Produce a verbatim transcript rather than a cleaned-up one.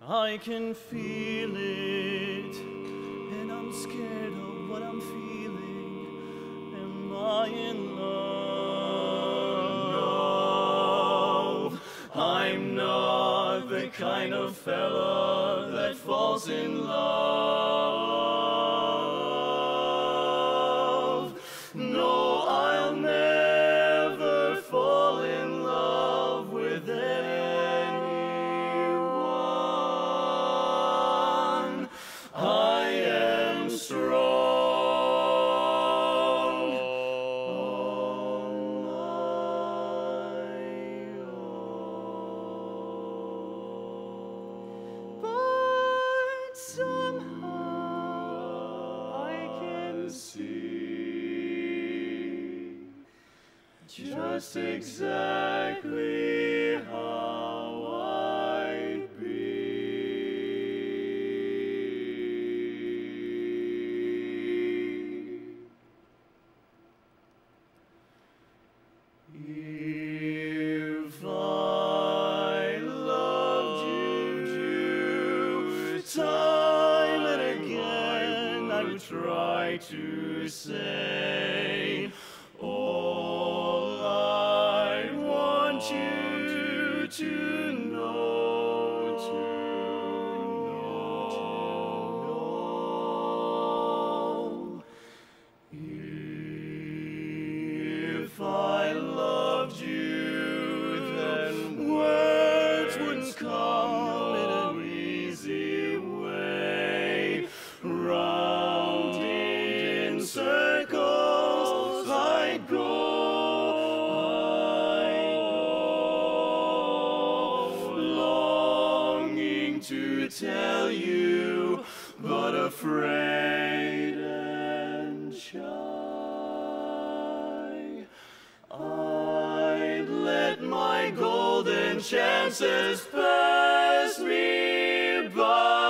I can feel it, and I'm scared of what I'm feeling. Am I in love? I'm not the kind of fella that falls in love. No, I'll never fall in love with anyone. I am strong on my own. But somehow I can see just exactly how I'd be if I loved you time and again. I would try to say all I want you to know, to know. If I loved you, then words wouldn't come in an easy way. Round in circles I'd go. To tell you, but afraid and shy. I'd let my golden chances pass me by.